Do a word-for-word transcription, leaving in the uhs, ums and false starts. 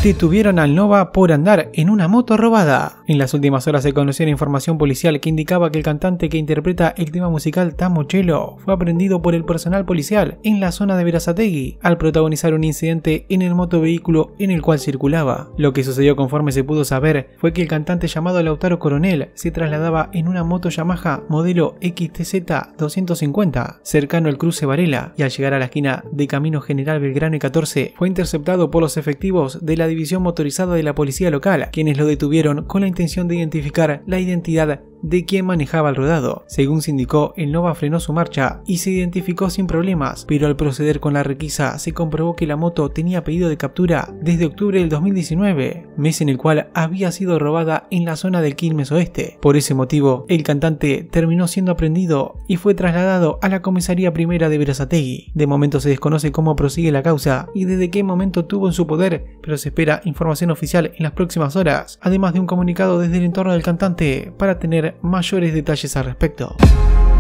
Detuvieron al Nova por andar en una moto robada. En las últimas horas se conoció la información policial que indicaba que el cantante que interpreta el tema musical Tamochelo fue aprendido por el personal policial en la zona de Berazategui al protagonizar un incidente en el motovehículo en el cual circulaba. Lo que sucedió, conforme se pudo saber, fue que el cantante llamado Lautaro Coronel se trasladaba en una moto Yamaha modelo X T Z doscientos cincuenta cercano al cruce Varela, y al llegar a la esquina de Camino General Belgrano y catorce fue interceptado por los efectivos de la división motorizada de la policía local, quienes lo detuvieron con la intención de identificar la identidad de quien manejaba el rodado. Según se indicó, el Nova frenó su marcha y se identificó sin problemas, pero al proceder con la requisa se comprobó que la moto tenía pedido de captura desde octubre del dos mil diecinueve, mes en el cual había sido robada en la zona del Quilmes Oeste. Por ese motivo, el cantante terminó siendo aprehendido y fue trasladado a la comisaría primera de Berazategui. De momento se desconoce cómo prosigue la causa y desde qué momento tuvo en su poder, pero se espera información oficial en las próximas horas, además de un comunicado desde el entorno del cantante para tener mayores detalles al respecto.